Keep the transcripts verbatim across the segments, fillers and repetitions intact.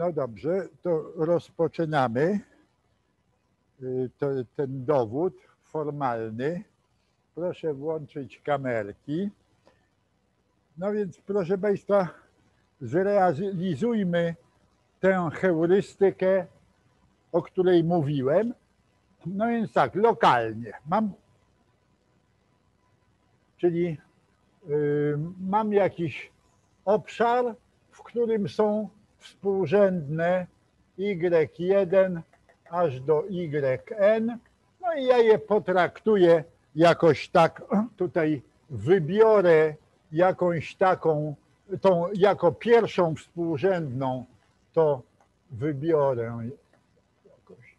No dobrze, to rozpoczynamy to, ten dowód formalny. Proszę włączyć kamerki. No więc proszę Państwa, zrealizujmy tę heurystykę, o której mówiłem. No więc tak, lokalnie mam, czyli y, mam jakiś obszar, w którym są współrzędne Y jeden aż do Y N, no i ja je potraktuję jakoś tak, tutaj wybiorę jakąś taką, tą jako pierwszą współrzędną, to wybiorę jakoś.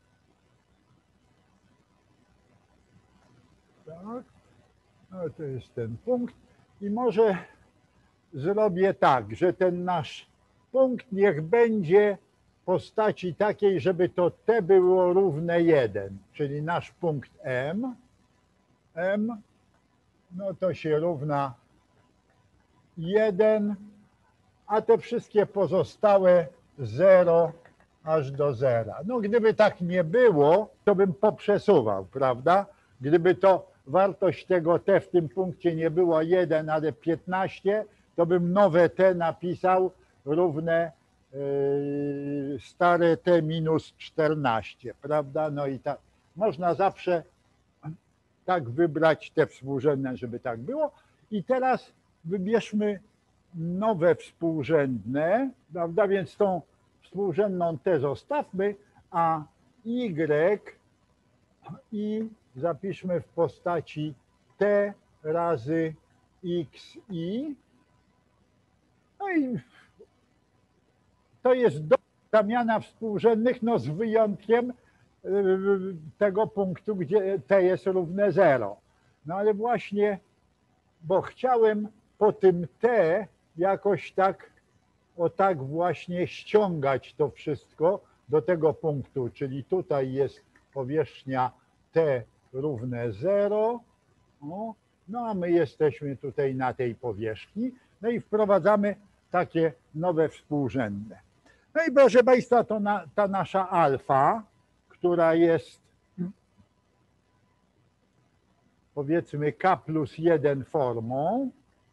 Tak, no to jest ten punkt i może zrobię tak, że ten nasz punkt niech będzie postaci takiej, żeby to T było równe jeden, czyli nasz punkt M, M, no to się równa jeden, a te wszystkie pozostałe zero aż do zera. No gdyby tak nie było, to bym poprzesuwał, prawda? Gdyby to wartość tego T w tym punkcie nie była jeden, ale piętnaście, to bym nowe T napisał równe yy, stare T minus czternaście, prawda? No i tak można zawsze tak wybrać te współrzędne, żeby tak było. I teraz wybierzmy nowe współrzędne, prawda? Więc tą współrzędną T zostawmy, a Y i zapiszmy w postaci T razy Xi. No i to jest do zamiana współrzędnych, no z wyjątkiem tego punktu, gdzie T jest równe zero. No ale właśnie, bo chciałem po tym T jakoś tak, o tak właśnie ściągać to wszystko do tego punktu, czyli tutaj jest powierzchnia T równe zero, no, no a my jesteśmy tutaj na tej powierzchni, no i wprowadzamy takie nowe współrzędne. No i proszę Państwa, to na, ta nasza alfa, która jest powiedzmy K plus jeden formą,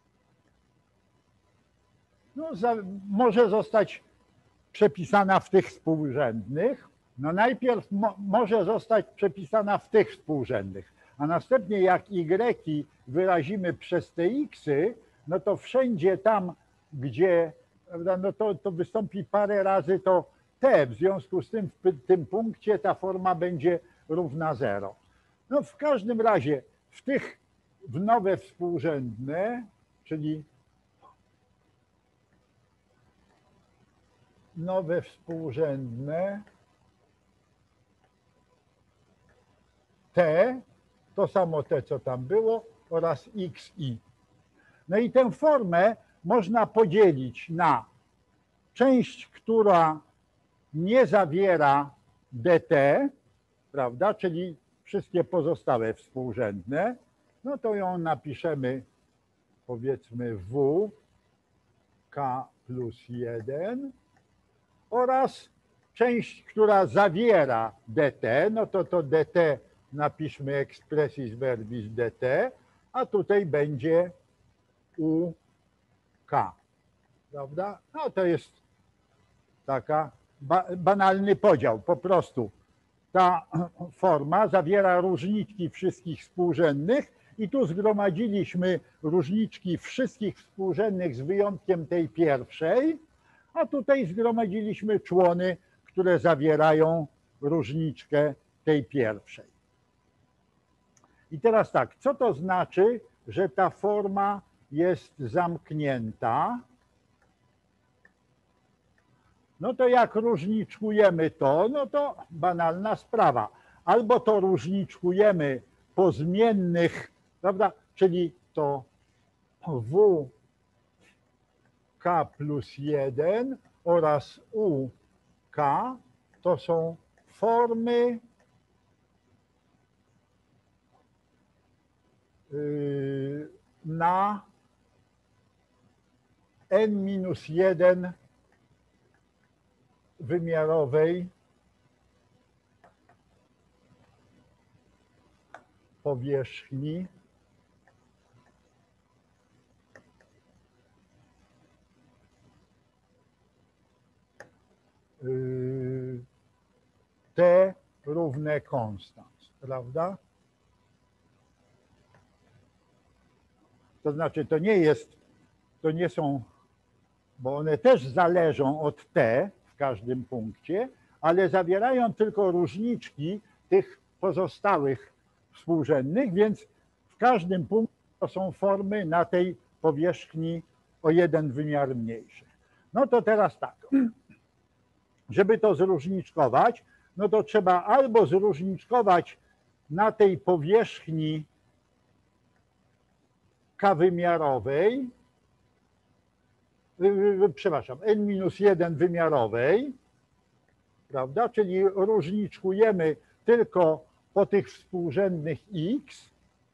no, za, może zostać przepisana w tych współrzędnych. No najpierw mo, może zostać przepisana w tych współrzędnych, a następnie jak Y wyrazimy przez te Xy, no to wszędzie tam, gdzie, prawda, no to, to wystąpi parę razy to T, w związku z tym w tym punkcie ta forma będzie równa zero. No w każdym razie w tych, w nowe współrzędne, czyli nowe współrzędne T, to samo T, co tam było, oraz Xi. No i tę formę można podzielić na część, która nie zawiera dt, prawda, czyli wszystkie pozostałe współrzędne, no to ją napiszemy powiedzmy W K plus jeden oraz część, która zawiera dt, no to to dt napiszmy expressis verbis dt, a tutaj będzie U K, prawda? No to jest taka ba banalny podział, po prostu ta forma zawiera różniczki wszystkich współrzędnych i tu zgromadziliśmy różniczki wszystkich współrzędnych z wyjątkiem tej pierwszej, a tutaj zgromadziliśmy człony, które zawierają różniczkę tej pierwszej. I teraz tak, co to znaczy, że ta forma jest zamknięta? No to jak różniczkujemy to, no to banalna sprawa. Albo to różniczkujemy po zmiennych, prawda, czyli to W K plus jeden oraz U K to są formy na n minus jeden wymiarowej powierzchni T równe konstans, prawda? To znaczy, to nie jest, to nie są, bo one też zależą od T w każdym punkcie, ale zawierają tylko różniczki tych pozostałych współrzędnych, więc w każdym punkcie to są formy na tej powierzchni o jeden wymiar mniejszy. No to teraz tak, żeby to zróżniczkować, no to trzeba albo zróżniczkować na tej powierzchni k-wymiarowej, przepraszam, n minus jeden wymiarowej, prawda, czyli różniczkujemy tylko po tych współrzędnych x,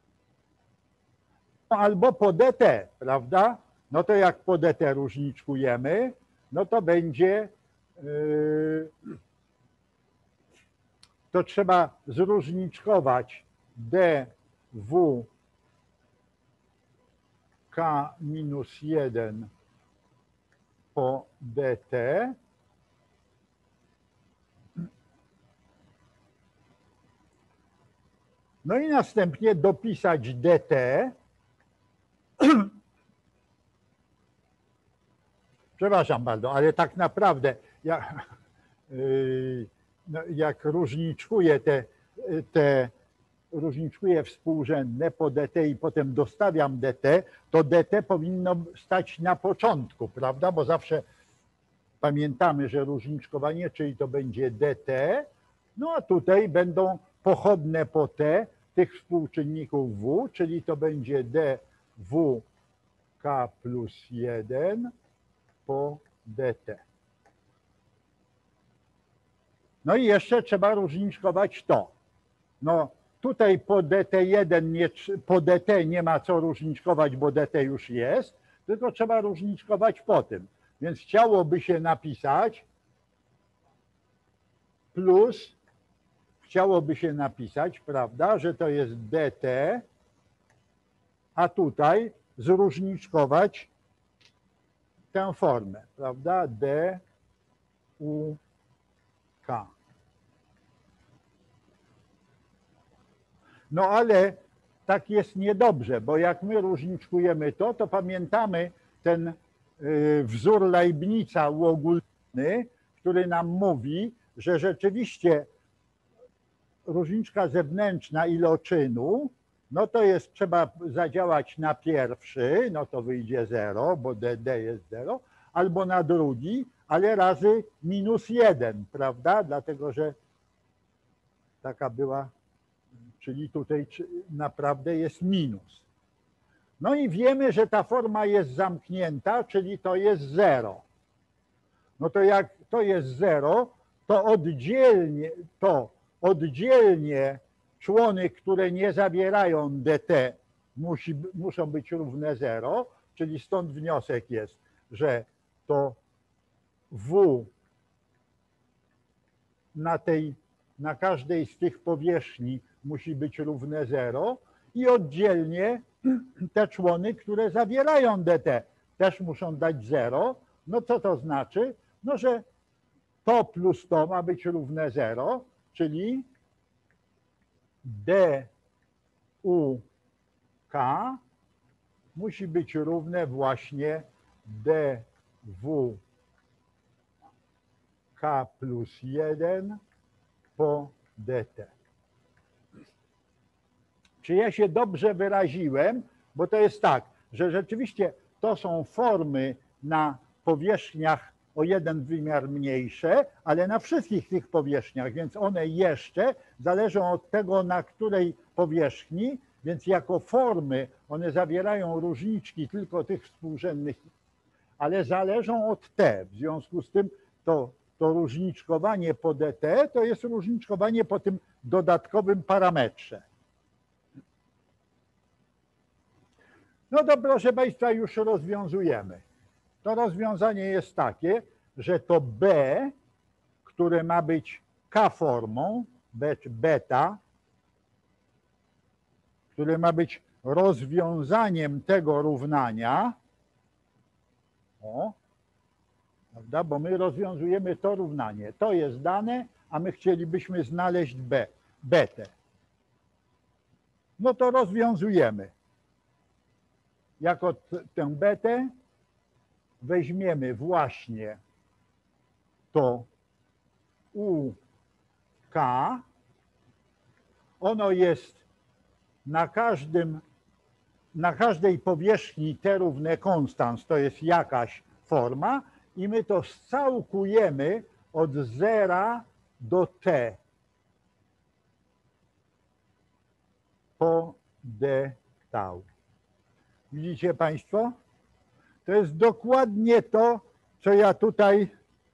albo po dt, prawda, no to jak po dt różniczkujemy, no to będzie, to trzeba zróżniczkować dw k minus jeden po dt no i następnie dopisać dt przepraszam bardzo, ale tak naprawdę ja, yy, no, jak różniczkuję te, te różniczkuję współrzędne po dt i potem dostawiam dt, to dt powinno stać na początku, prawda? Bo zawsze pamiętamy, że różniczkowanie, czyli to będzie dt, no a tutaj będą pochodne po t tych współczynników w, czyli to będzie dwk plus jeden po dt. No i jeszcze trzeba różniczkować to. No tutaj po dt jeden, nie, po dt nie ma co różniczkować, bo dt już jest, tylko trzeba różniczkować po tym. Więc chciałoby się napisać plus, chciałoby się napisać, prawda, że to jest dt, a tutaj zróżniczkować tę formę, prawda, duk. No ale tak jest niedobrze, bo jak my różniczkujemy to, to pamiętamy ten wzór Leibnica uogólniony, który nam mówi, że rzeczywiście różniczka zewnętrzna iloczynu, no to jest, trzeba zadziałać na pierwszy, no to wyjdzie zero, bo dd jest zero, albo na drugi, ale razy minus jeden, prawda? Dlatego, że taka była, czyli tutaj naprawdę jest minus. No i wiemy, że ta forma jest zamknięta, czyli to jest zero. No to jak to jest zero, to oddzielnie, to oddzielnie człony, które nie zawierają dt, musi, muszą być równe zero, czyli stąd wniosek jest, że to w na, tej, na każdej z tych powierzchni musi być równe zero i oddzielnie te człony, które zawierają dt, też muszą dać zero. No co to znaczy? No, że to plus to ma być równe zero, czyli duk musi być równe właśnie dwk plus jeden po dt. Czy ja się dobrze wyraziłem? Bo to jest tak, że rzeczywiście to są formy na powierzchniach o jeden wymiar mniejsze, ale na wszystkich tych powierzchniach, więc one jeszcze zależą od tego, na której powierzchni, więc jako formy one zawierają różniczki tylko tych współrzędnych, ale zależą od t. W związku z tym to, to różniczkowanie po dt to jest różniczkowanie po tym dodatkowym parametrze. No to proszę Państwa, już rozwiązujemy. To rozwiązanie jest takie, że to b które ma być K-formą, beta, które ma być rozwiązaniem tego równania, o, prawda? Bo my rozwiązujemy to równanie. To jest dane, a my chcielibyśmy znaleźć b, betę. No to rozwiązujemy. Jako tę betę weźmiemy właśnie to u k. Ono jest na każdym, na każdej powierzchni t równe konstans, to jest jakaś forma i my to scałkujemy od zera do t po d tau. Widzicie Państwo? To jest dokładnie to, co ja tutaj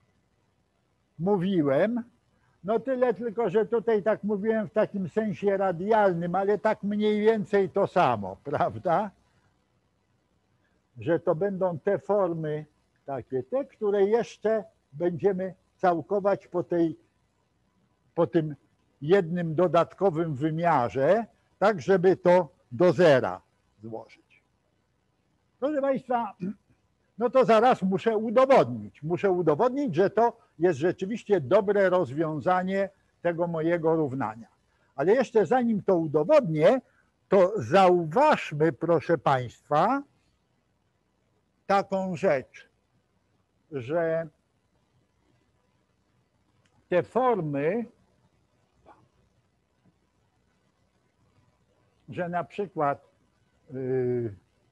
mówiłem. No tyle tylko, że tutaj tak mówiłem w takim sensie radialnym, ale tak mniej więcej to samo, prawda? Że to będą te formy takie, te, które jeszcze będziemy całkować po, tej, po tym jednym dodatkowym wymiarze, tak żeby to do zera złożyć. Proszę Państwa, no to zaraz muszę udowodnić. Muszę udowodnić, że to jest rzeczywiście dobre rozwiązanie tego mojego równania. Ale jeszcze zanim to udowodnię, to zauważmy, proszę Państwa, taką rzecz, że te formy, że na przykład yy,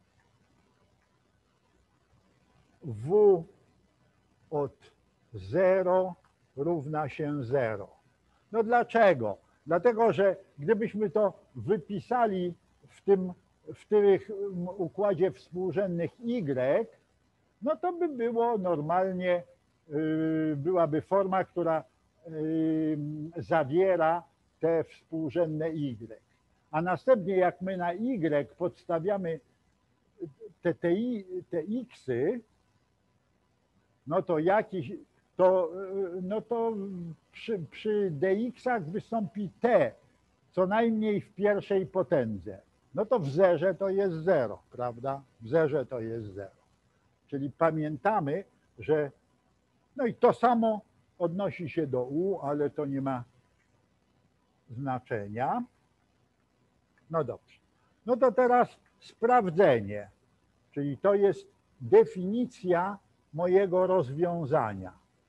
w od zero równa się zero. No dlaczego? Dlatego, że gdybyśmy to wypisali w tym, w tym układzie współrzędnych y, no to by było normalnie, yy, byłaby forma, która yy, zawiera te współrzędne y. A następnie jak my na y podstawiamy te, te, te xy, no to jakiś, to, no to przy, przy dx-ach wystąpi t, co najmniej w pierwszej potędze. No to w zerze to jest zero, prawda? W zerze to jest zero. Czyli pamiętamy, że no i to samo odnosi się do u, ale to nie ma znaczenia. No dobrze. No to teraz sprawdzenie, czyli to jest definicja mojego rozwiązania.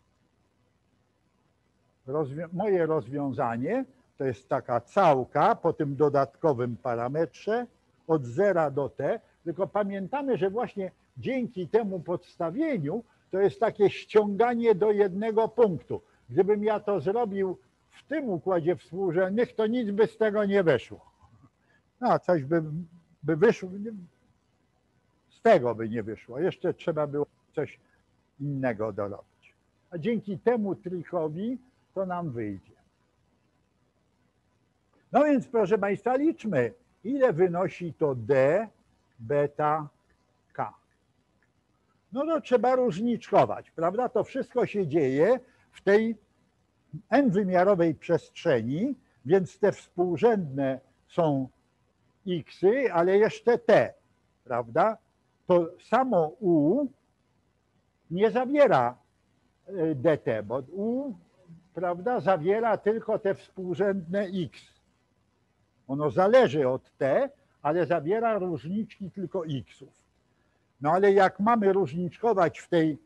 Rozwią moje rozwiązanie to jest taka całka po tym dodatkowym parametrze od zera do t, tylko pamiętamy, że właśnie dzięki temu podstawieniu to jest takie ściąganie do jednego punktu. Gdybym ja to zrobił w tym układzie współrzędnych, to nic by z tego nie wyszło. No, coś by, by wyszło, z tego by nie wyszło. Jeszcze trzeba było coś innego dorobić. A dzięki temu trikowi to nam wyjdzie. No więc proszę Państwa, liczmy, ile wynosi to d, beta, k. No to trzeba różniczkować, prawda? To wszystko się dzieje w tej n-wymiarowej przestrzeni, więc te współrzędne są xy, ale jeszcze t, prawda? To samo u nie zawiera dt, bo u, prawda, zawiera tylko te współrzędne x. Ono zależy od t, ale zawiera różniczki tylko xów. No ale jak mamy różniczkować w tej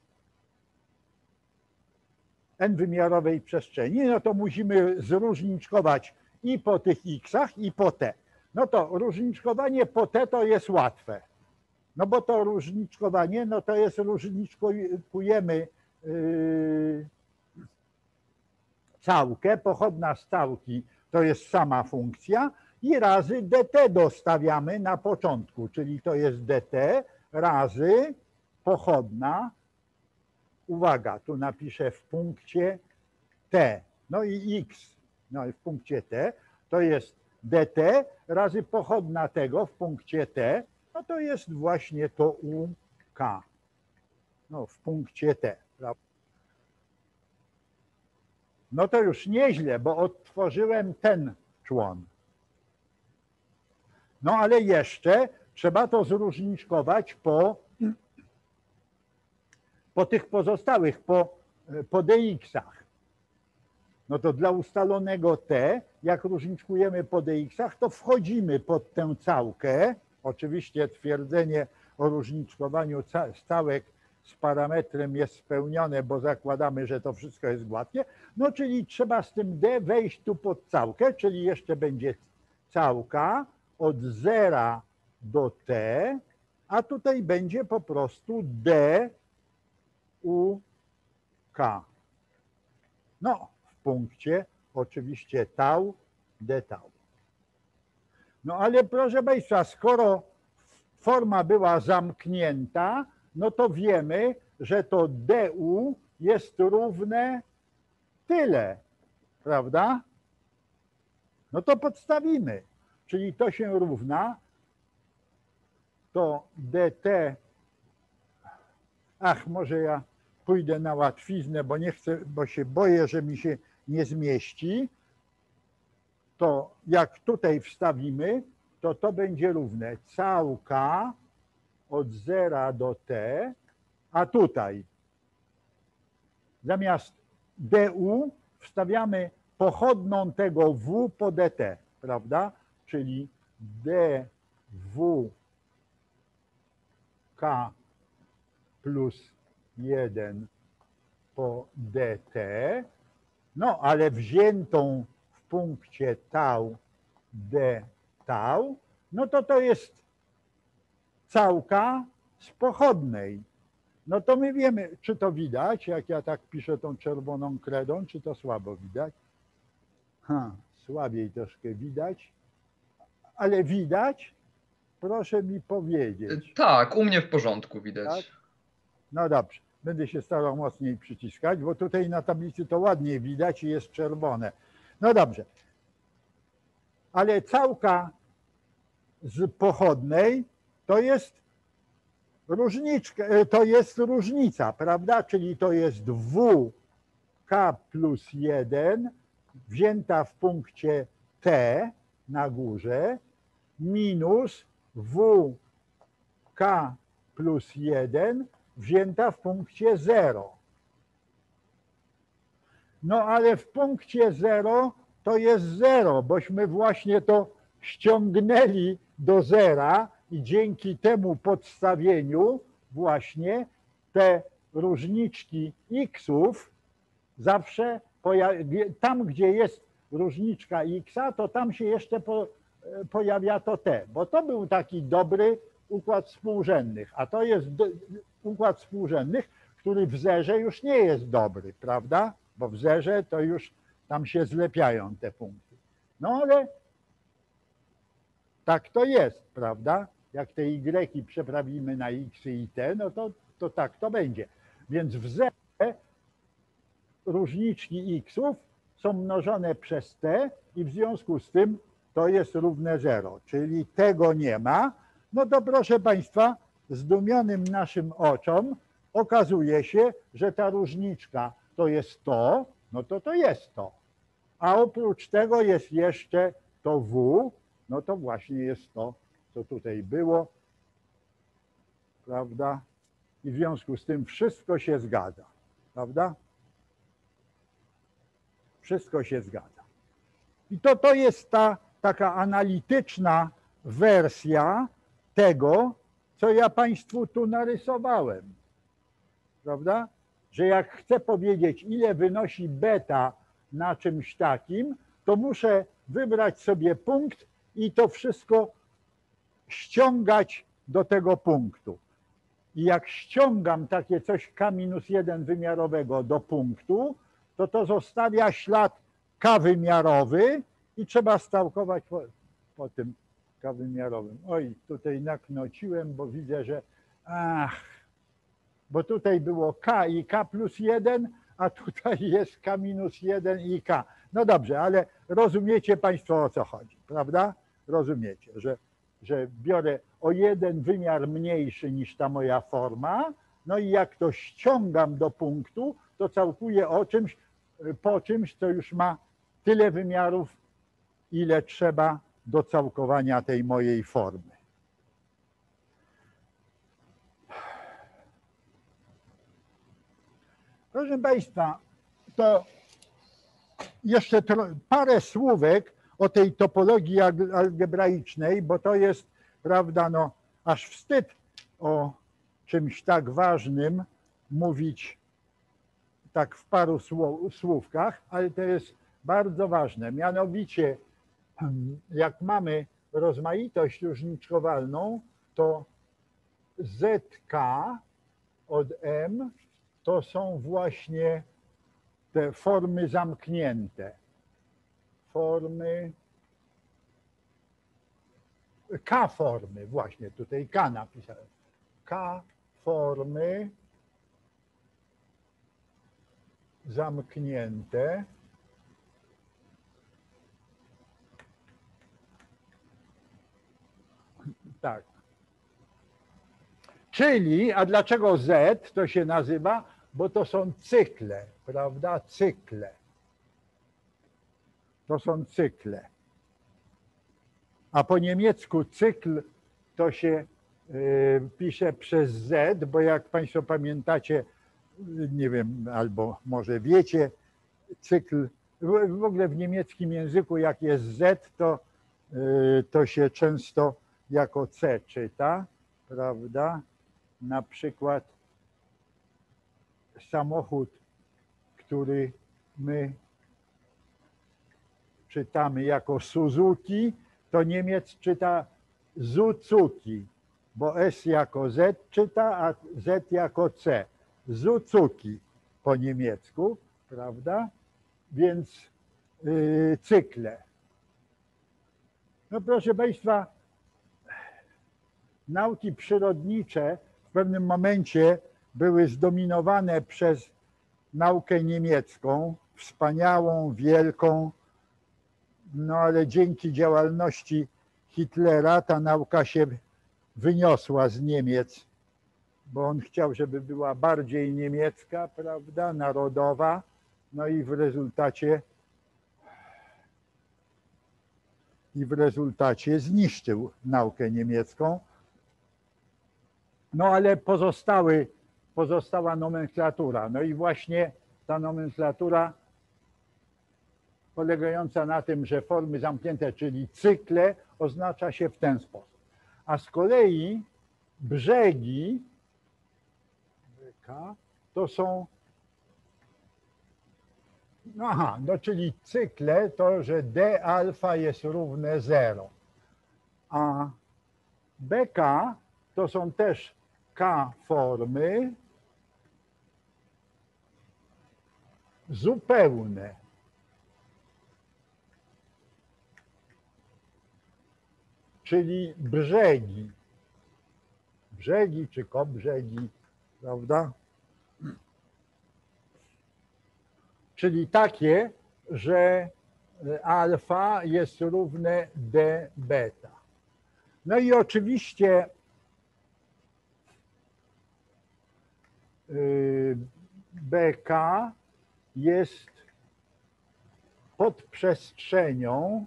n-wymiarowej przestrzeni, no to musimy zróżniczkować i po tych xach, i po t. No to różniczkowanie po t to jest łatwe. No bo to różniczkowanie, no to jest różniczkujemy yy, całkę, pochodna z całki to jest sama funkcja i razy dt dostawiamy na początku, czyli to jest dt razy pochodna, uwaga, tu napiszę w punkcie t, no i x, no i w punkcie t, to jest dt razy pochodna tego w punkcie t, no to jest właśnie to uk, no w punkcie t. no to już nieźle, bo odtworzyłem ten człon. No ale jeszcze trzeba to zróżniczkować po, po tych pozostałych, po, po dx-ach. No to dla ustalonego t, jak różniczkujemy po dx-ach, to wchodzimy pod tę całkę. Oczywiście twierdzenie o różniczkowaniu stałek z parametrem jest spełnione, bo zakładamy, że to wszystko jest gładkie. No czyli trzeba z tym d wejść tu pod całkę, czyli jeszcze będzie całka od zera do t, a tutaj będzie po prostu d u k. No, w punkcie oczywiście tau, d tau. No ale proszę Państwa, skoro forma była zamknięta, no to wiemy, że to du jest równe tyle, prawda? No to podstawimy, czyli to się równa, to dt, ach, może ja pójdę na łatwiznę, bo nie chcę, bo się boję, że mi się nie zmieści, to jak tutaj wstawimy, to to będzie równe całka od zera do t, a tutaj zamiast du wstawiamy pochodną tego w po dt, prawda? Czyli dwk plus jeden po dt, no ale wziętą w punkcie tau d tau, no to to jest całka z pochodnej. No to my wiemy, czy to widać, jak ja tak piszę tą czerwoną kredą, czy to słabo widać? Ha, słabiej troszkę widać, ale widać? Proszę mi powiedzieć. Tak, u mnie w porządku widać. Tak? No dobrze, będę się starał mocniej przyciskać, bo tutaj na tablicy to ładniej widać i jest czerwone. No dobrze, ale całka z pochodnej to jest różniczka, to jest różnica, prawda? Czyli to jest wk plus jeden wzięta w punkcie t na górze minus wk plus jeden wzięta w punkcie zero. No ale w punkcie zero to jest zero, bośmy właśnie to ściągnęli do zera i dzięki temu podstawieniu właśnie te różniczki xów zawsze tam, gdzie jest różniczka xa, to tam się jeszcze po, pojawia to t, bo to był taki dobry układ współrzędnych, a to jest do, układ współrzędnych, który w zerze już nie jest dobry, prawda? Bo w zerze to już tam się zlepiają te punkty. No ale tak to jest, prawda? Jak te y przeprawimy na x i t, no to, to tak to będzie. Więc w zerze różniczki xów są mnożone przez t i w związku z tym to jest równe zero, czyli tego nie ma. No to proszę Państwa, zdumionym naszym oczom okazuje się, że ta różniczka to jest to, no to to jest to. A oprócz tego jest jeszcze to w, no to właśnie jest to, co tutaj było, prawda? I w związku z tym wszystko się zgadza, prawda? Wszystko się zgadza. I to, to jest ta taka analityczna wersja tego, co ja Państwu tu narysowałem, prawda? Że jak chcę powiedzieć, ile wynosi beta na czymś takim, to muszę wybrać sobie punkt i to wszystko ściągać do tego punktu. I jak ściągam takie coś k minus jeden wymiarowego do punktu, to to zostawia ślad k wymiarowy i trzeba stałkować po, po tym k wymiarowym. Oj, tutaj naknociłem, bo widzę, że ach, bo tutaj było k i k plus jeden, a tutaj jest k minus jeden i k. No dobrze, ale rozumiecie Państwo, o co chodzi, prawda? Rozumiecie, że, że biorę o jeden wymiar mniejszy niż ta moja forma, no i jak to ściągam do punktu, to całkuję o czymś po czymś, co już ma tyle wymiarów, ile trzeba do całkowania tej mojej formy. Proszę Państwa, to jeszcze parę słówek o tej topologii algebraicznej, bo to jest, prawda, no aż wstyd o czymś tak ważnym mówić tak w paru słówkach, ale to jest bardzo ważne. Mianowicie, jak mamy rozmaitość różniczkowalną, to Z K od M to są właśnie te formy zamknięte. Formy K formy, właśnie tutaj K napisałem. K formy zamknięte. Tak. Czyli, a dlaczego Z to się nazywa? Bo to są cykle, prawda? Cykle. To są cykle. A po niemiecku cykl to się y, pisze przez Z, bo jak Państwo pamiętacie, nie wiem, albo może wiecie, cykl, w, w ogóle w niemieckim języku jak jest Z, to, y, to się często jako C czyta, prawda? Na przykład samochód, który my czytamy jako Suzuki, to Niemiec czyta Suzuki, bo S jako Z czyta, a Z jako C. Suzuki po niemiecku, prawda? Więc yy, cykle. No proszę Państwa, nauki przyrodnicze w pewnym momencie były zdominowane przez naukę niemiecką, wspaniałą, wielką, no ale dzięki działalności Hitlera ta nauka się wyniosła z Niemiec, bo on chciał, żeby była bardziej niemiecka, prawda, narodowa, no i w rezultacie i w rezultacie zniszczył naukę niemiecką. No ale pozostały, pozostała nomenklatura. No i właśnie ta nomenklatura polegająca na tym, że formy zamknięte, czyli cykle, oznacza się w ten sposób. A z kolei brzegi to są, no aha, no czyli cykle to, że D alfa jest równe zero, a B K to są też K formy zupełne. Czyli brzegi. Brzegi czy kobrzegi, prawda? Czyli takie, że alfa jest równe D beta. No i oczywiście B K jest podprzestrzenią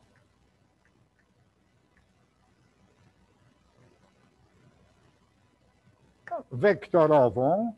wektorową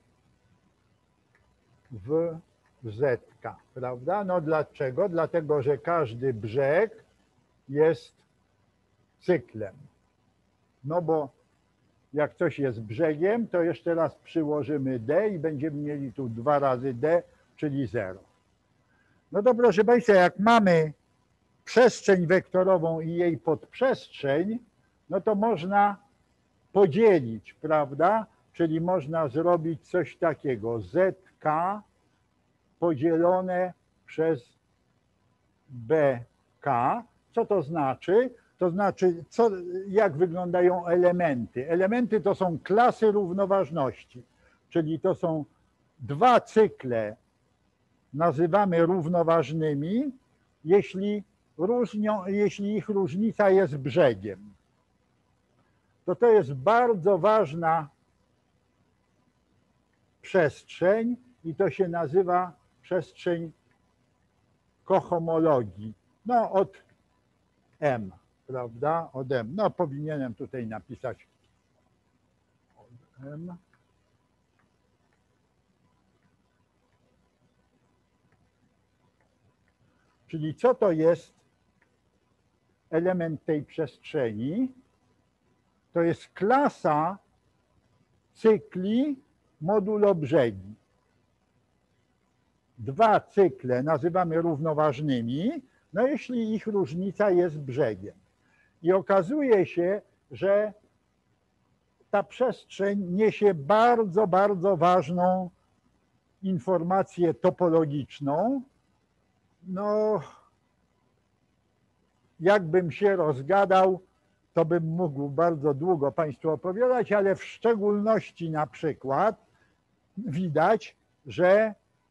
w Z K, prawda? No dlaczego? Dlatego, że każdy brzeg jest cyklem. No bo jak coś jest brzegiem, to jeszcze raz przyłożymy D i będziemy mieli tu dwa razy D, czyli zero. No to proszę Państwa, jak mamy przestrzeń wektorową i jej podprzestrzeń, no to można podzielić, prawda? Czyli można zrobić coś takiego, Z K podzielone przez B K. Co to znaczy? To znaczy, co, jak wyglądają elementy. Elementy to są klasy równoważności, czyli to są dwa cykle, nazywamy równoważnymi, jeśli, różnią, jeśli ich różnica jest brzegiem. To to jest bardzo ważna przestrzeń i to się nazywa przestrzeń kohomologii? No od M, prawda? Od M. No powinienem tutaj napisać od M. Czyli co to jest element tej przestrzeni? To jest klasa cykli modulo brzegi. Dwa cykle nazywamy równoważnymi, no jeśli ich różnica jest brzegiem. I okazuje się, że ta przestrzeń niesie bardzo, bardzo ważną informację topologiczną. No, jakbym się rozgadał, to bym mógł bardzo długo Państwu opowiadać, ale w szczególności na przykład widać, że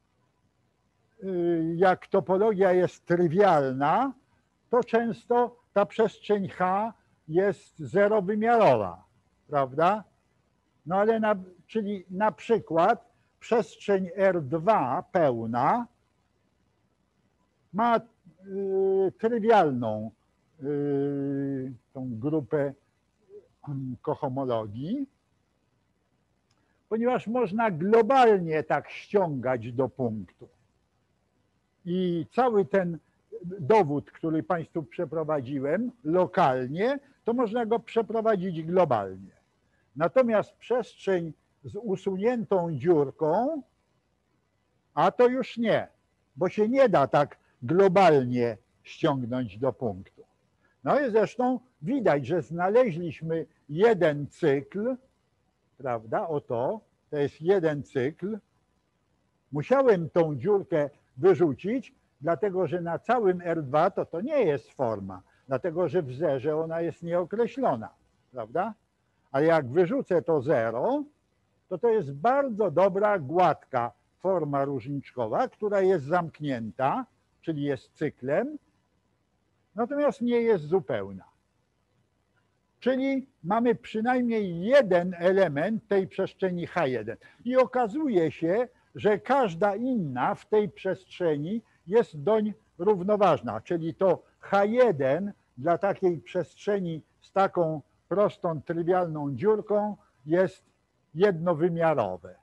jak topologia jest trywialna, to często ta przestrzeń H jest zerowymiarowa, prawda? No ale, na, czyli na przykład przestrzeń R dwa pełna ma y, trywialną y, tą grupę kohomologii, ponieważ można globalnie tak ściągać do punktu. I cały ten dowód, który Państwu przeprowadziłem lokalnie, to można go przeprowadzić globalnie. Natomiast przestrzeń z usuniętą dziurką, a to już nie, bo się nie da tak globalnie ściągnąć do punktu. No i zresztą widać, że znaleźliśmy jeden cykl, prawda, oto, to jest jeden cykl. Musiałem tą dziurkę wyrzucić, dlatego że na całym R dwa to to nie jest forma, dlatego że w zerze ona jest nieokreślona, prawda? Ale jak wyrzucę to zero, to to jest bardzo dobra, gładka forma różniczkowa, która jest zamknięta, czyli jest cyklem, natomiast nie jest zupełna. Czyli mamy przynajmniej jeden element tej przestrzeni H jeden. I okazuje się, że każda inna w tej przestrzeni jest doń równoważna, czyli to H jeden dla takiej przestrzeni z taką prostą, trywialną dziurką jest jednowymiarowe.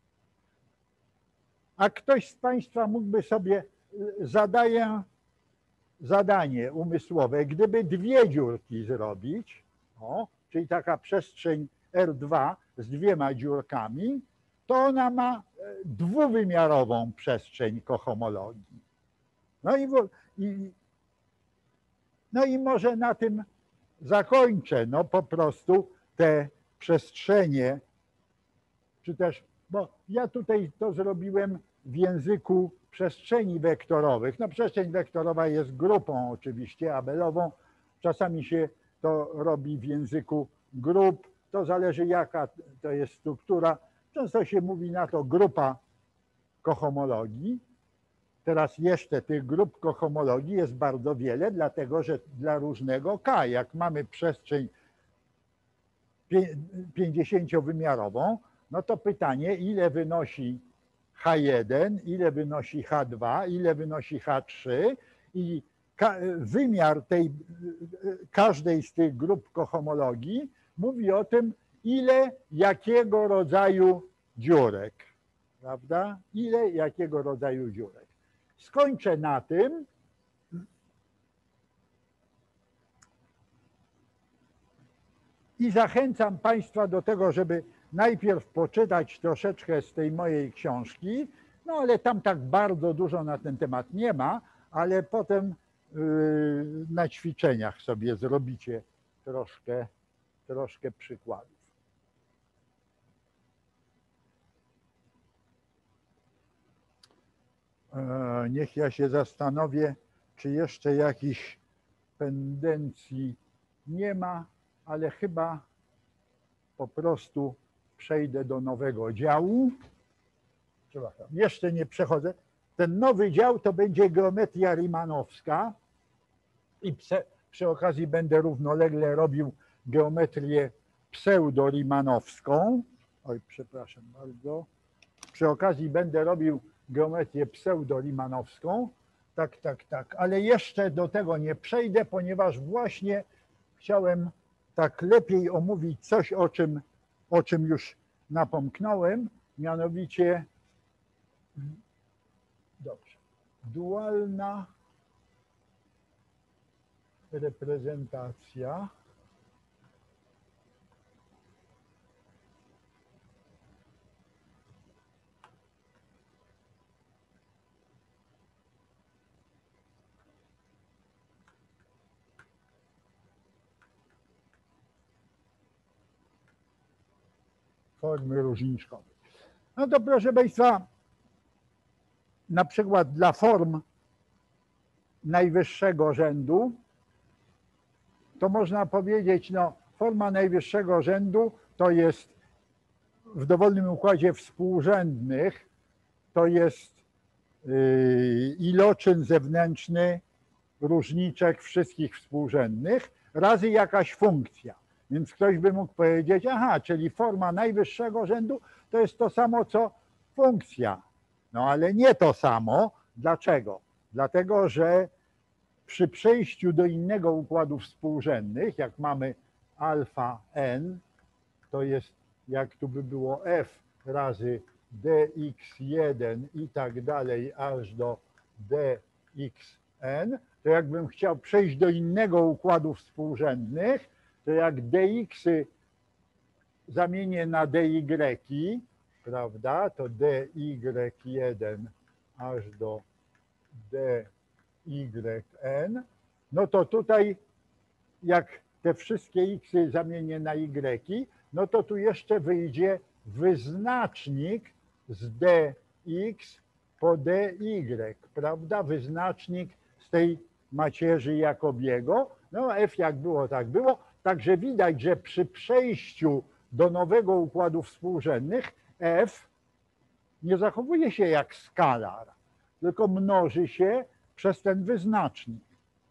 A ktoś z Państwa mógłby sobie zadaję, zadanie umysłowe, gdyby dwie dziurki zrobić, o, czyli taka przestrzeń R dwa z dwiema dziurkami, to ona ma dwuwymiarową przestrzeń kohomologii. No i, i, no i może na tym zakończę, no po prostu te przestrzenie, czy też, bo ja tutaj to zrobiłem w języku przestrzeni wektorowych. No przestrzeń wektorowa jest grupą oczywiście abelową, czasami się to robi w języku grup, to zależy jaka to jest struktura. Często się mówi na to grupa kohomologii. Teraz jeszcze tych grup kohomologii jest bardzo wiele, dlatego że dla różnego K, jak mamy przestrzeń pięćdziesięciowymiarową, no to pytanie, ile wynosi H jeden, ile wynosi H dwa, ile wynosi H trzy i wymiar tej, każdej z tych grup kohomologii mówi o tym, ile jakiego rodzaju dziurek, prawda? Ile jakiego rodzaju dziurek. Skończę na tym. I zachęcam Państwa do tego, żeby najpierw poczytać troszeczkę z tej mojej książki, no ale tam tak bardzo dużo na ten temat nie ma, ale potem yy, na ćwiczeniach sobie zrobicie troszkę, troszkę przykładów. E, niech ja się zastanowię, czy jeszcze jakichś pendencji nie ma, ale chyba po prostu przejdę do nowego działu. Przepraszam, jeszcze nie przechodzę. Ten nowy dział to będzie geometria riemanowska i przy okazji będę równolegle robił geometrię pseudo-riemanowską. Oj, przepraszam bardzo. Przy okazji będę robił geometrię pseudo-riemanowską, tak, tak, tak. Ale jeszcze do tego nie przejdę, ponieważ właśnie chciałem tak lepiej omówić coś, o czym, o czym już napomknąłem, mianowicie dobrze, dualna reprezentacja formy różniczkowej. No to proszę Państwa, na przykład dla form najwyższego rzędu, to można powiedzieć, no forma najwyższego rzędu to jest w dowolnym układzie współrzędnych, to jest yy, iloczyn zewnętrzny różniczek wszystkich współrzędnych razy jakaś funkcja. Więc ktoś by mógł powiedzieć, aha, czyli forma najwyższego rzędu to jest to samo co funkcja. No ale nie to samo. Dlaczego? Dlatego, że przy przejściu do innego układu współrzędnych, jak mamy alfa n, to jest jak tu by było f razy dx jeden i tak dalej aż do dxn, to jakbym chciał przejść do innego układu współrzędnych, to jak dxy zamienię na dy, prawda, to dy jeden aż do dyn, no to tutaj jak te wszystkie xy zamienię na y, no to tu jeszcze wyjdzie wyznacznik z dx po dy, prawda, wyznacznik z tej macierzy Jacobiego. No f jak było, tak było. Także widać, że przy przejściu do nowego układu współrzędnych f nie zachowuje się jak skalar, tylko mnoży się przez ten wyznacznik.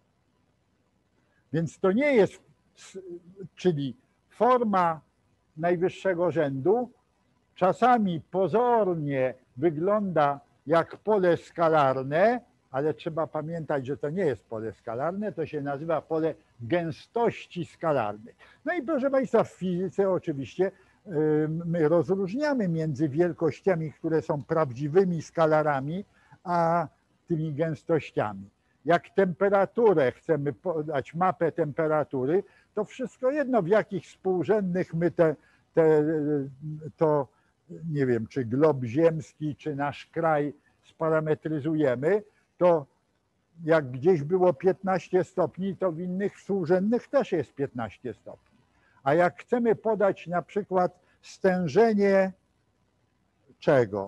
Więc to nie jest, czyli forma najwyższego rzędu czasami pozornie wygląda jak pole skalarne, ale trzeba pamiętać, że to nie jest pole skalarne, to się nazywa pole gęstości skalarnej. No i proszę Państwa, w fizyce oczywiście my rozróżniamy między wielkościami, które są prawdziwymi skalarami, a tymi gęstościami. Jak temperaturę chcemy podać, mapę temperatury, to wszystko jedno, w jakich współrzędnych my te, te, to, nie wiem, czy glob ziemski, czy nasz kraj sparametryzujemy, to jak gdzieś było piętnaście stopni, to w innych współrzędnych też jest piętnaście stopni. A jak chcemy podać na przykład stężenie czego?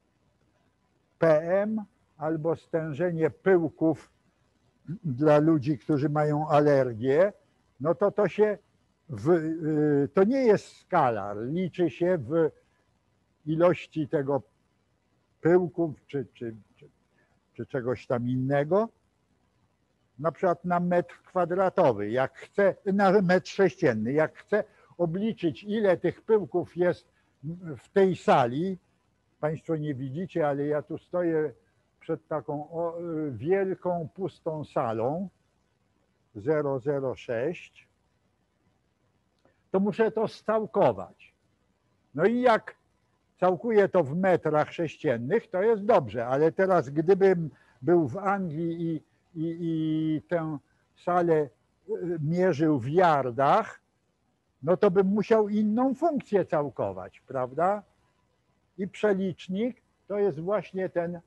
P M albo stężenie pyłków dla ludzi, którzy mają alergię, no to to się, w, to nie jest skalar, liczy się w ilości tego pyłków czy, czy, czy, czy czegoś tam innego, na przykład na metr kwadratowy, jak chcę, na metr sześcienny, jak chcę obliczyć, ile tych pyłków jest w tej sali, Państwo nie widzicie, ale ja tu stoję przed taką wielką, pustą salą zero zero sześć, to muszę to stałkować. No i jak całkuję to w metrach sześciennych, to jest dobrze, ale teraz gdybym był w Anglii i, i, i tę salę mierzył w yardach, no to bym musiał inną funkcję całkować, prawda? I przelicznik to jest właśnie ten,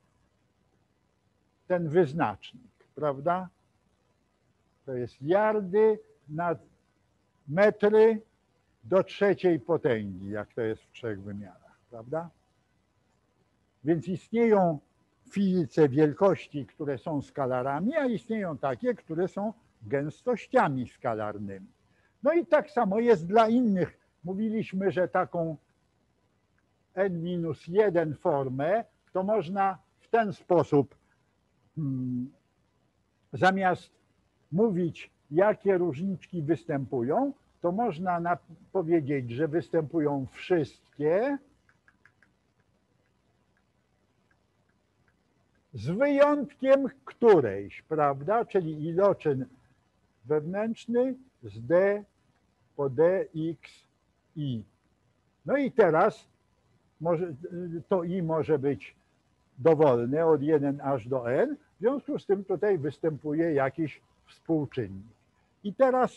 ten wyznacznik, prawda? To jest yardy na metry do trzeciej potęgi, jak to jest w trzech wymiarach, prawda? Więc istnieją w fizyce wielkości, które są skalarami, a istnieją takie, które są gęstościami skalarnymi. No i tak samo jest dla innych. Mówiliśmy, że taką n minus jeden formę to można w ten sposób, hmm, zamiast mówić, jakie różniczki występują, to można na, powiedzieć, że występują wszystkie z wyjątkiem którejś, prawda? Czyli iloczyn wewnętrzny z d po dx i. No i teraz może, to i może być dowolne od jeden aż do n, w związku z tym tutaj występuje jakiś współczynnik. I teraz,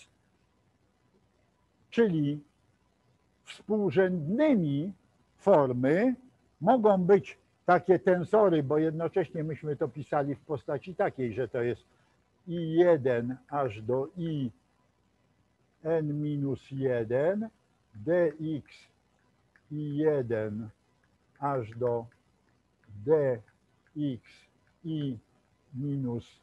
czyli współrzędnymi formy mogą być takie tensory, bo jednocześnie myśmy to pisali w postaci takiej, że to jest i jeden aż do i n minus jeden, dx i jeden aż do dx i minus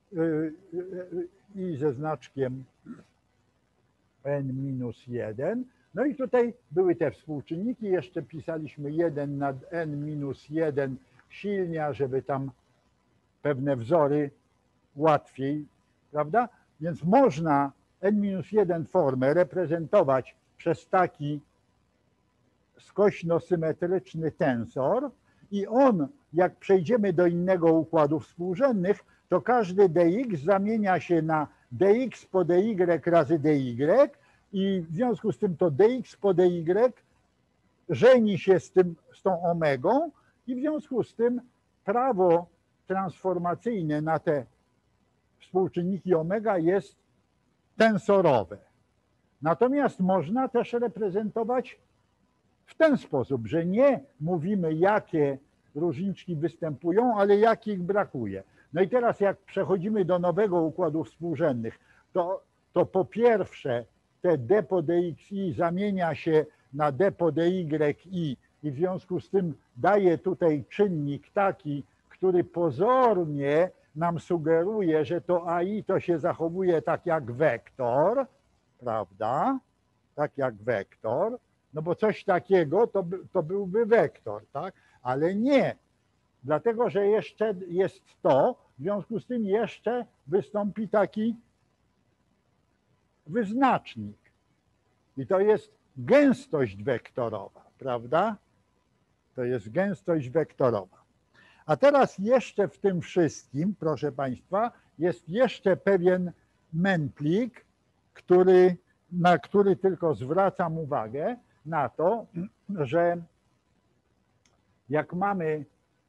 i ze znaczkiem n minus jeden. No i tutaj były te współczynniki, jeszcze pisaliśmy jeden nad n minus jeden silnia, żeby tam pewne wzory łatwiej, prawda? Więc można n minus jeden formę reprezentować przez taki skośno-symetryczny tensor i on, jak przejdziemy do innego układu współrzędnych, to każdy dx zamienia się na dx po dy razy dy i w związku z tym to dx po dy żeni się z, tym, z tą omegą i w związku z tym prawo transformacyjne na te współczynniki omega jest tensorowe. Natomiast można też reprezentować w ten sposób, że nie mówimy, jakie różniczki występują, ale jakich brakuje. No i teraz jak przechodzimy do nowego układu współrzędnych, to, to po pierwsze te d po dxi zamienia się na d po dy i i w związku z tym daje tutaj czynnik taki, który pozornie nam sugeruje, że to ai to się zachowuje tak jak wektor, prawda? Tak jak wektor, no bo coś takiego to, by, to byłby wektor, tak? Ale nie, dlatego że jeszcze jest to, w związku z tym jeszcze wystąpi taki wyznacznik i to jest gęstość wektorowa, prawda? To jest gęstość wektorowa. A teraz jeszcze w tym wszystkim, proszę Państwa, jest jeszcze pewien mętlik, który, na który tylko zwracam uwagę, na to, że jak mamy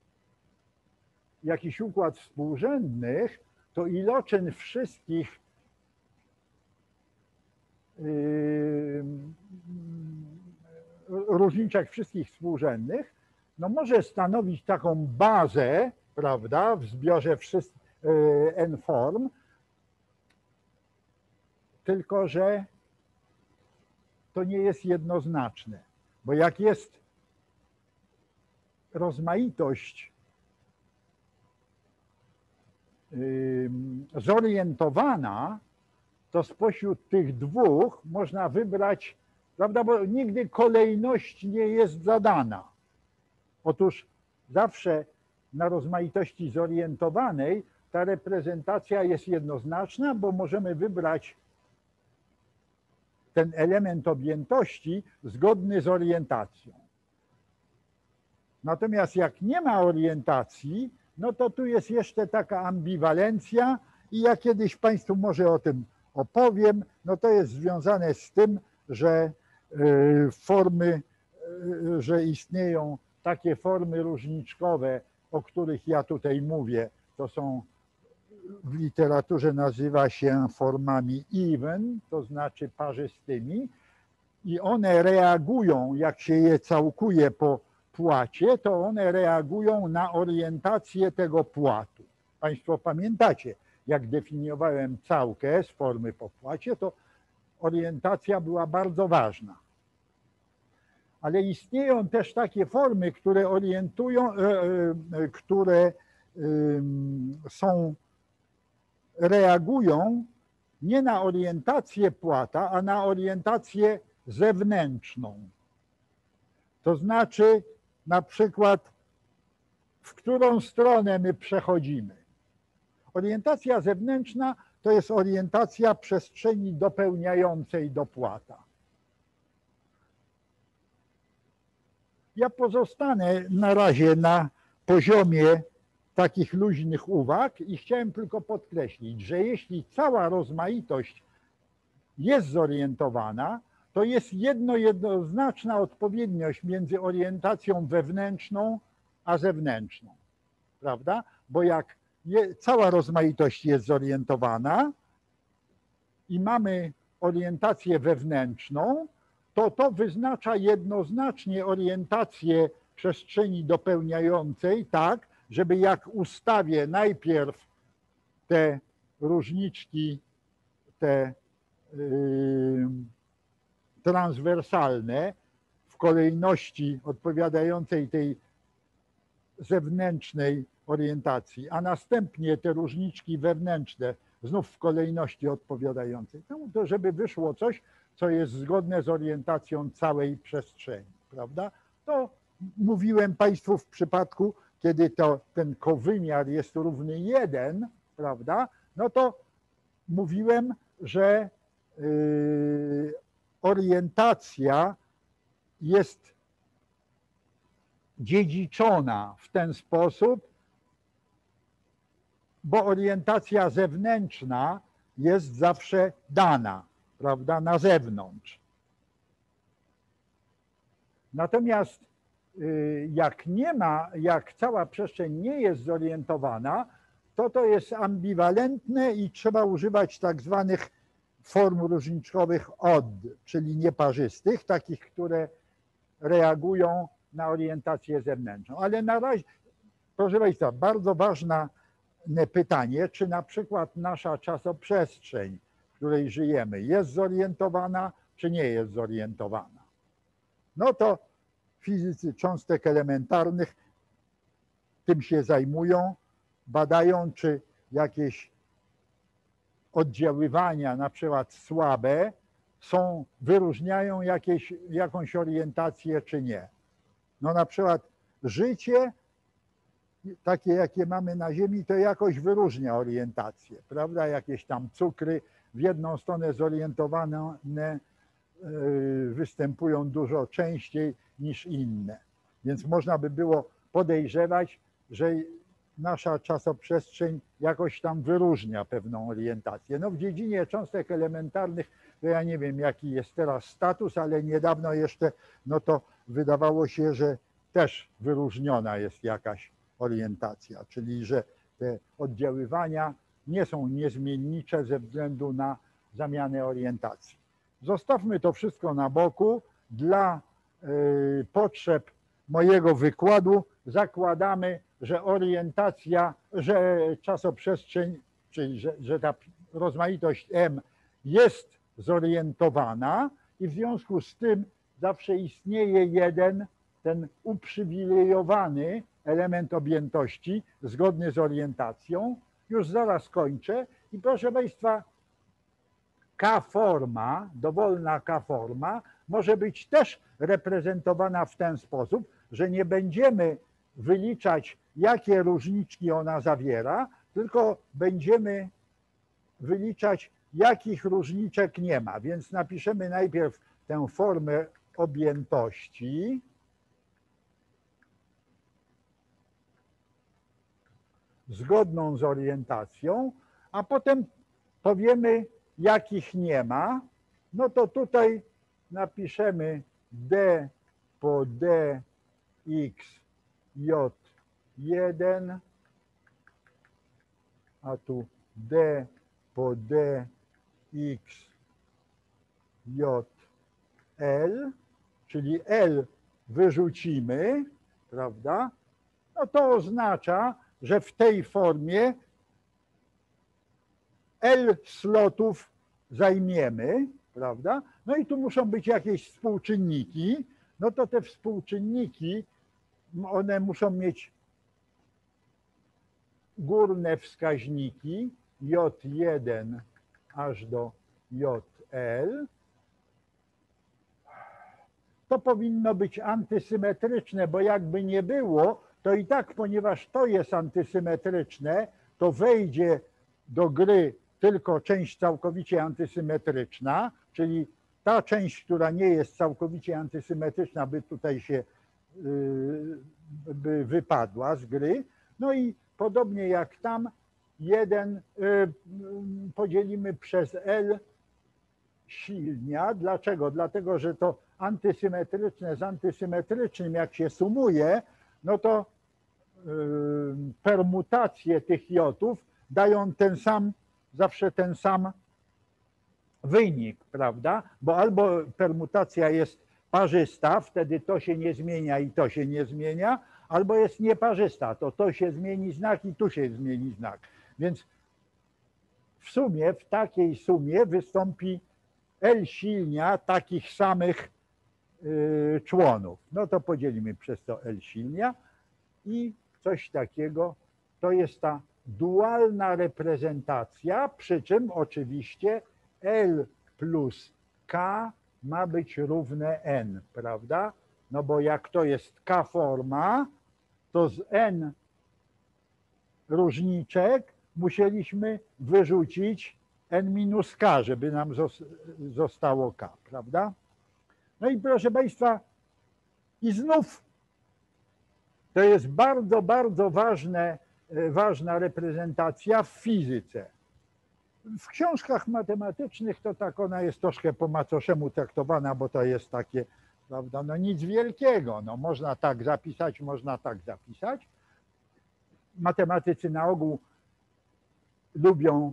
jakiś układ współrzędnych, to iloczyn wszystkich yy, różniczek wszystkich współrzędnych, no może stanowić taką bazę, prawda, w zbiorze wszystkich n form, tylko że to nie jest jednoznaczne, bo jak jest rozmaitość zorientowana, to spośród tych dwóch można wybrać, prawda, bo nigdy kolejność nie jest zadana. Otóż zawsze na rozmaitości zorientowanej ta reprezentacja jest jednoznaczna, bo możemy wybrać ten element objętości zgodny z orientacją. Natomiast jak nie ma orientacji, no to tu jest jeszcze taka ambiwalencja i ja kiedyś Państwu może o tym opowiem. No to jest związane z tym, że formy, że istnieją takie formy różniczkowe, o których ja tutaj mówię, to są w literaturze nazywa się formami even, to znaczy parzystymi i one reagują, jak się je całkuje po płacie, to one reagują na orientację tego płatu. Państwo pamiętacie, jak definiowałem całkę z formy po płacie, to orientacja była bardzo ważna. Ale istnieją też takie formy, które orientują, które są, reagują nie na orientację płata, a na orientację zewnętrzną. To znaczy na przykład, w którą stronę my przechodzimy. Orientacja zewnętrzna to jest orientacja przestrzeni dopełniającej do płata. Ja pozostanę na razie na poziomie takich luźnych uwag i chciałem tylko podkreślić, że jeśli cała rozmaitość jest zorientowana, to jest jedno jednoznaczna odpowiedniość między orientacją wewnętrzną a zewnętrzną, prawda? Bo jak je, cała rozmaitość jest zorientowana i mamy orientację wewnętrzną, to to wyznacza jednoznacznie orientację przestrzeni dopełniającej, tak, żeby jak ustawię najpierw te różniczki, te yy, transwersalne w kolejności odpowiadającej tej zewnętrznej orientacji, a następnie te różniczki wewnętrzne znów w kolejności odpowiadającej, to żeby wyszło coś, co jest zgodne z orientacją całej przestrzeni, prawda? To mówiłem Państwu w przypadku, kiedy to ten kowymiar jest równy jeden, prawda? No to mówiłem, że yy, orientacja jest dziedziczona w ten sposób, bo orientacja zewnętrzna jest zawsze dana, prawda, na zewnątrz. Natomiast jak nie ma, jak cała przestrzeń nie jest zorientowana, to to jest ambiwalentne i trzeba używać tak zwanych form różniczkowych odd, czyli nieparzystych, takich, które reagują na orientację zewnętrzną. Ale na razie, proszę Państwa, bardzo ważne pytanie, czy na przykład nasza czasoprzestrzeń, w której żyjemy, jest zorientowana, czy nie jest zorientowana. No to fizycy cząstek elementarnych tym się zajmują, badają, czy jakieś oddziaływania, na przykład słabe, są, wyróżniają jakieś, jakąś orientację, czy nie. No na przykład życie, takie jakie mamy na Ziemi, to jakoś wyróżnia orientację, prawda? Jakieś tam cukry w jedną stronę zorientowane występują dużo częściej niż inne. Więc można by było podejrzewać, że nasza czasoprzestrzeń jakoś tam wyróżnia pewną orientację. No w dziedzinie cząstek elementarnych, to ja nie wiem jaki jest teraz status, ale niedawno jeszcze, no to wydawało się, że też wyróżniona jest jakaś orientacja, czyli że te oddziaływania nie są niezmiennicze ze względu na zamianę orientacji. Zostawmy to wszystko na boku. Dla y, potrzeb mojego wykładu zakładamy, że orientacja, że czasoprzestrzeń, czyli że, że ta rozmaitość M jest zorientowana i w związku z tym zawsze istnieje jeden, ten uprzywilejowany element objętości zgodny z orientacją. Już zaraz kończę i proszę Państwa, K-forma, dowolna K-forma może być też reprezentowana w ten sposób, że nie będziemy wyliczać, jakie różniczki ona zawiera, tylko będziemy wyliczać, jakich różniczek nie ma. Więc napiszemy najpierw tę formę objętości. Zgodną z orientacją, a potem powiemy, jakich nie ma. No to tutaj napiszemy D po D X J jeden, a tu D po D X J L, czyli L wyrzucimy, prawda? No to oznacza, że w tej formie L slotów zajmiemy, prawda? No i tu muszą być jakieś współczynniki, no to te współczynniki, one muszą mieć górne wskaźniki J jeden aż do J L. To powinno być antysymetryczne, bo jakby nie było, to i tak, ponieważ to jest antysymetryczne, to wejdzie do gry tylko część całkowicie antysymetryczna, czyli ta część, która nie jest całkowicie antysymetryczna, by tutaj się by wypadła z gry. No i podobnie jak tam, jeden y, podzielimy przez L silnia. Dlaczego? Dlatego, że to antysymetryczne z antysymetrycznym, jak się sumuje, no to y, permutacje tych jotów dają ten sam, zawsze ten sam wynik, prawda? Bo albo permutacja jest parzysta, wtedy to się nie zmienia i to się nie zmienia, albo jest nieparzysta, to to się zmieni znak i tu się zmieni znak. Więc w sumie, w takiej sumie wystąpi L silnia takich samych y, członów. No to podzielimy przez to L silnia i coś takiego to jest ta dualna reprezentacja, przy czym oczywiście L plus K ma być równe N, prawda? No bo jak to jest K forma, to z N różniczek musieliśmy wyrzucić N minus K, żeby nam zostało K, prawda? No i proszę Państwa, i znów to jest bardzo, bardzo ważne, ważna reprezentacja w fizyce. W książkach matematycznych to tak ona jest troszkę po macoszemu traktowana, bo to jest takie, prawda, no nic wielkiego, no można tak zapisać, można tak zapisać. Matematycy na ogół lubią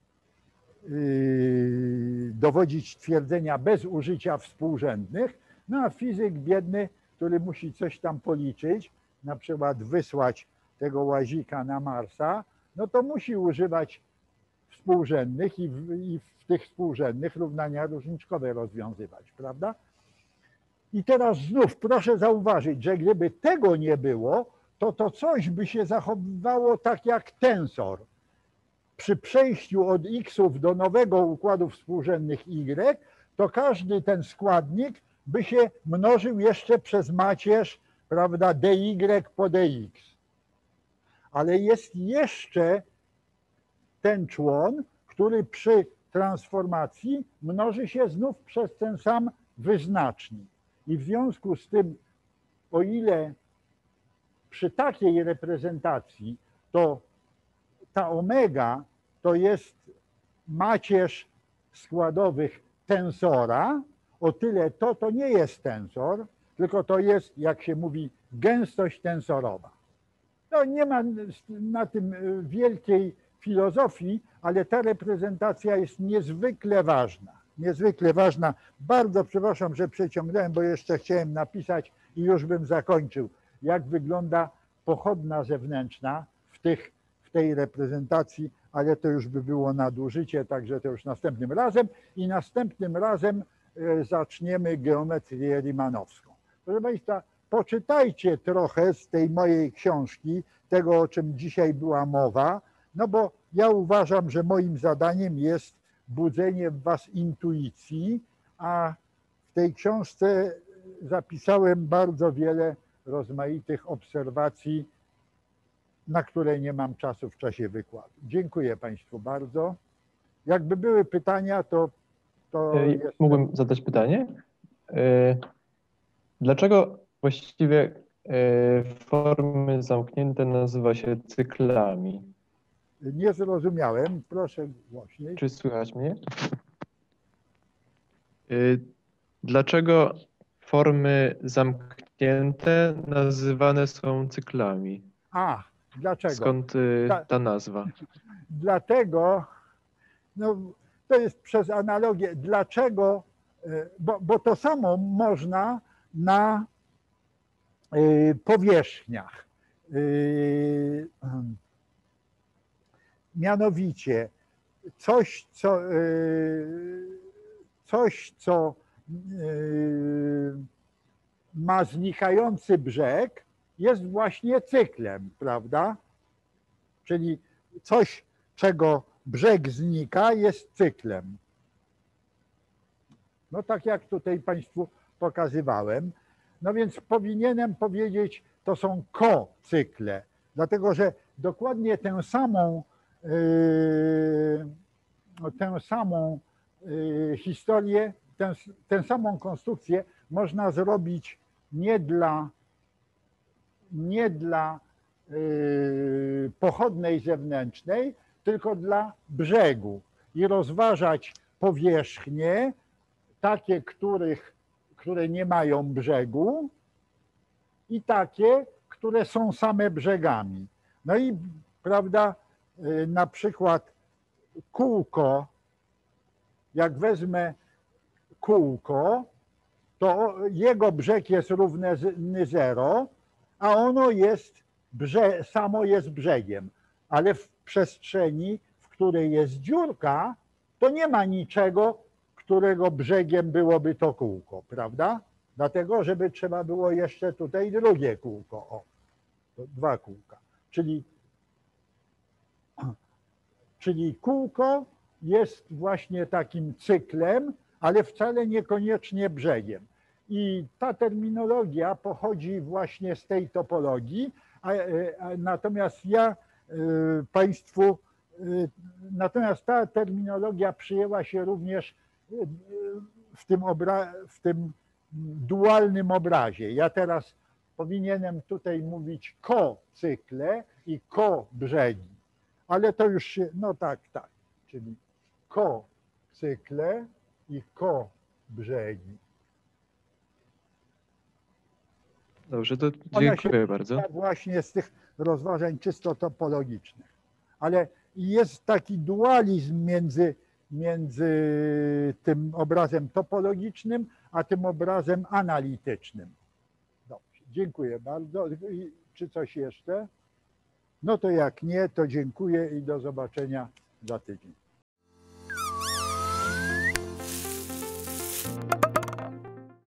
yy, dowodzić twierdzenia bez użycia współrzędnych, no a fizyk biedny, który musi coś tam policzyć, na przykład wysłać tego łazika na Marsa, no to musi używać współrzędnych i w, i w tych współrzędnych równania różniczkowe rozwiązywać, prawda? I teraz znów proszę zauważyć, że gdyby tego nie było, to to coś by się zachowywało tak jak tensor. Przy przejściu od x'ów do nowego układu współrzędnych y, to każdy ten składnik by się mnożył jeszcze przez macierz, prawda, dy po dx. Ale jest jeszcze ten człon, który przy transformacji mnoży się znów przez ten sam wyznacznik. I w związku z tym, o ile przy takiej reprezentacji to ta omega to jest macierz składowych tensora, o tyle to to nie jest tensor, tylko to jest, jak się mówi, gęstość tensorowa. No nie ma na tym wielkiej filozofii, ale ta reprezentacja jest niezwykle ważna. Niezwykle ważna. Bardzo przepraszam, że przeciągnąłem, bo jeszcze chciałem napisać i już bym zakończył, jak wygląda pochodna zewnętrzna w, tych, w tej reprezentacji, ale to już by było nadużycie, także to już następnym razem. I następnym razem zaczniemy geometrię riemanowską. Proszę Państwa, poczytajcie trochę z tej mojej książki, tego o czym dzisiaj była mowa, no bo ja uważam, że moim zadaniem jest budzenie w Was intuicji, a w tej książce zapisałem bardzo wiele rozmaitych obserwacji, na które nie mam czasu w czasie wykładu. Dziękuję Państwu bardzo. Jakby były pytania, to... to jestem... Mógłbym zadać pytanie? Dlaczego właściwie formy zamknięte nazywa się cyklami? Nie zrozumiałem, proszę głośniej. Czy słychać mnie? Dlaczego formy zamknięte nazywane są cyklami? A, dlaczego? Skąd ta nazwa? Dlatego, no to jest przez analogię, dlaczego, bo, bo to samo można na powierzchniach. Mianowicie coś, co, coś, co ma znikający brzeg, jest właśnie cyklem, prawda? Czyli coś, czego brzeg znika, jest cyklem. No tak jak tutaj Państwu pokazywałem. No więc powinienem powiedzieć, to są kocykle, dlatego że dokładnie tę samą Yy, tę samą yy, historię, tę, tę samą konstrukcję można zrobić nie dla, nie dla yy, pochodnej zewnętrznej, tylko dla brzegu i rozważać powierzchnie takie, których, które nie mają brzegu i takie, które są same brzegami. No i prawda, yy, na przykład kółko, jak wezmę kółko, to jego brzeg jest równy zero, a ono jest brze, samo jest brzegiem. Ale w przestrzeni, w której jest dziurka, to nie ma niczego, którego brzegiem byłoby to kółko, prawda? Dlatego, żeby trzeba było jeszcze tutaj drugie kółko, o, to dwa kółka. Czyli, czyli kółko jest właśnie takim cyklem, ale wcale niekoniecznie brzegiem. I ta terminologia pochodzi właśnie z tej topologii, a, a natomiast ja y, Państwu, y, natomiast ta terminologia przyjęła się również y, w tym, obra, w tym dualnym obrazie. Ja teraz powinienem tutaj mówić ko-cykle i ko-brzegi, ale to już się, no tak, tak, czyli ko-cykle i ko-brzegi. Dobrze, to Ona dziękuję się bardzo. właśnie z tych rozważań czysto topologicznych. Ale jest taki dualizm między, między tym obrazem topologicznym, a tym obrazem analitycznym. Dobrze, dziękuję bardzo. I czy coś jeszcze? No to jak nie, to dziękuję i do zobaczenia za tydzień.